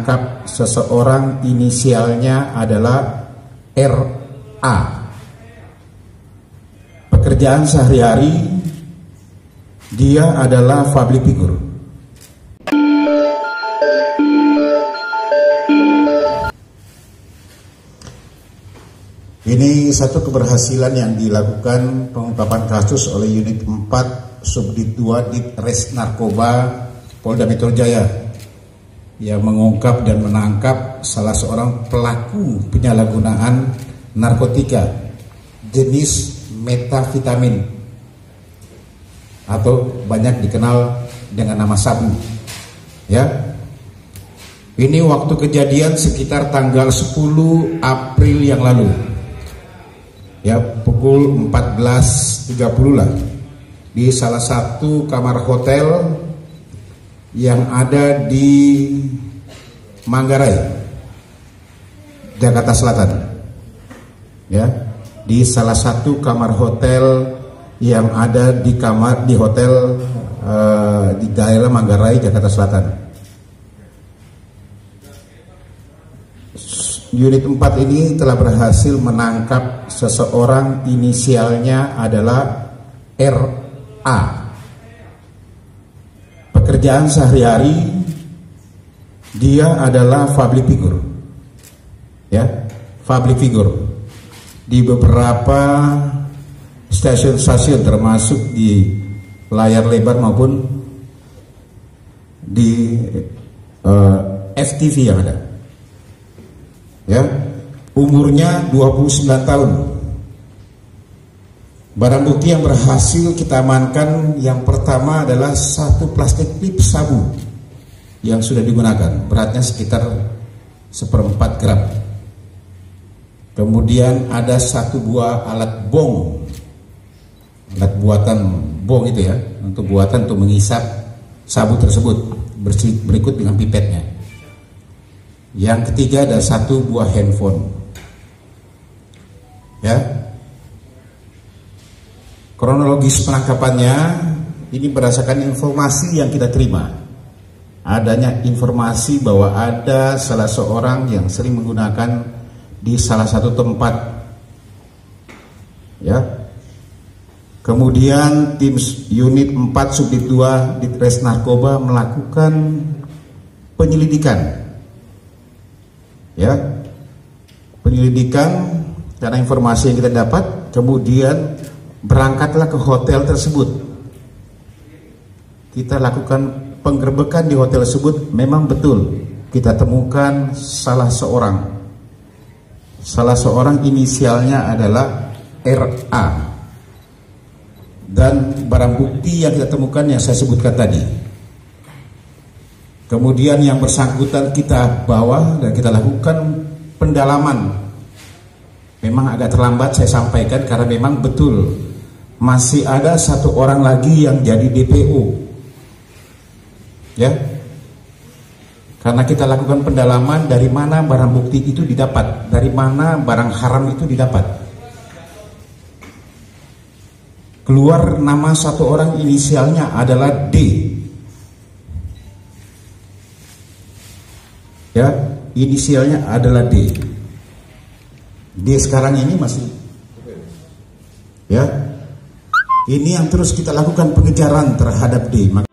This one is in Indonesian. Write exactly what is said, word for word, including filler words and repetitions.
menangkap seseorang inisialnya adalah R A. Pekerjaan sehari-hari dia adalah public figure. Ini satu keberhasilan yang dilakukan pengungkapan kasus oleh Unit empat Subdit dua Ditres Narkoba Polda Metro Jaya yang mengungkap dan menangkap salah seorang pelaku penyalahgunaan narkotika jenis metavitamin atau banyak dikenal dengan nama sabu. Ya. Ini waktu kejadian sekitar tanggal sepuluh April yang lalu. Ya, pukul empat belas tiga puluh lah, di salah satu kamar hotel yang ada di Manggarai, Jakarta Selatan. Ya, di salah satu kamar hotel yang ada di kamar di hotel uh, di daerah Manggarai, Jakarta Selatan. Unit empat ini telah berhasil menangkap seseorang inisialnya adalah R A. Pekerjaan sehari-hari dia adalah public figure. Ya, public figure di beberapa stasiun-stasiun termasuk di layar lebar maupun di uh, F T V yang ada. Ya, umurnya dua puluh sembilan tahun. Barang bukti yang berhasil kita amankan yang pertama adalah satu plastik pip sabu yang sudah digunakan, beratnya sekitar seperempat gram. Kemudian ada satu buah alat bong, alat buatan bong itu ya, untuk buatan untuk mengisap sabu tersebut, berikut dengan pipetnya. Yang ketiga ada satu buah handphone. Ya. Kronologis penangkapannya ini berdasarkan informasi yang kita terima. Adanya informasi bahwa ada salah seorang yang sering menggunakan di salah satu tempat. Ya. Kemudian tim Unit empat Subdit dua Ditres Narkoba melakukan penyelidikan. Ya, penyelidikan karena informasi yang kita dapat, kemudian berangkatlah ke hotel tersebut. Kita lakukan penggerbekan di hotel tersebut. Memang betul kita temukan salah seorang, salah seorang inisialnya adalah R A, dan barang bukti yang kita temukan yang saya sebutkan tadi. Kemudian yang bersangkutan kita bawa dan kita lakukan pendalaman. Memang agak terlambat saya sampaikan karena memang betul masih ada satu orang lagi yang jadi D P O. Ya. Karena kita lakukan pendalaman dari mana barang bukti itu didapat, dari mana barang haram itu didapat. Keluar nama satu orang inisialnya adalah D. Ya, inisialnya adalah D. D sekarang ini masih, ya, ini yang terus kita lakukan pengejaran terhadap D. Maka